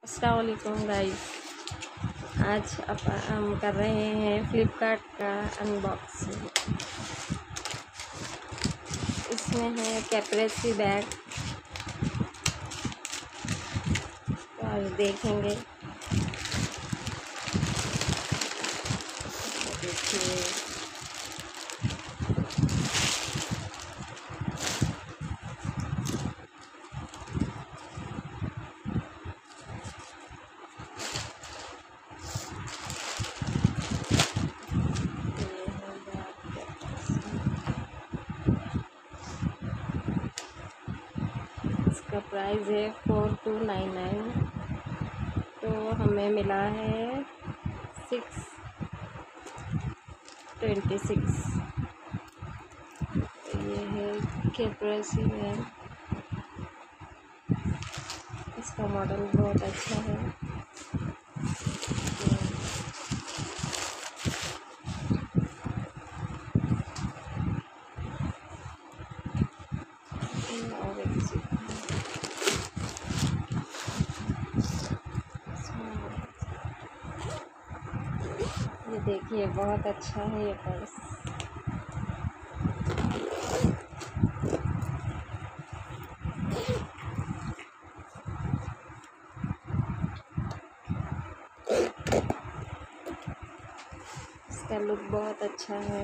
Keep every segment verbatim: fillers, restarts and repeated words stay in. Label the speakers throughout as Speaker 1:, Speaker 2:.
Speaker 1: अस्सलाम वालेकुम गाइस। आज अप हम कर रहे हैं फ़्लिपकार्ट का अनबॉक्सिंग। इसमें है कैप्रेसी बैग, तो आज देखेंगे। देखिए इसका प्राइस है फोर टू नाइन नाइन, तो हमें मिला है सिक्स ट्वेंटी सिक्स। ये है कैप्रेसी बैग, इसका मॉडल बहुत अच्छा है। और एक ये देखिए, बहुत अच्छा है ये पर्स। इसका लुक बहुत अच्छा है।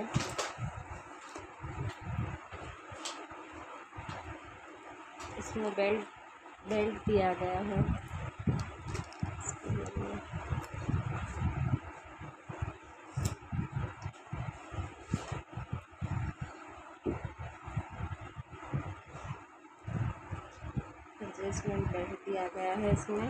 Speaker 1: इसमें बेल्ट बेल्ट दिया गया है। एडजस्टमेंट बेल्ट दिया गया है इसमें।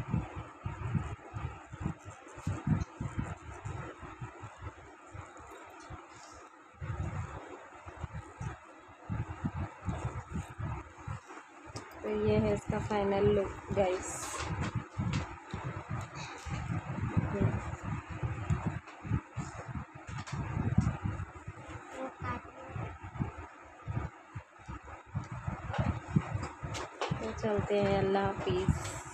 Speaker 1: तो ये है इसका फाइनल लुक गाइस। तो चलते हैं, अल्लाह हाफिज़।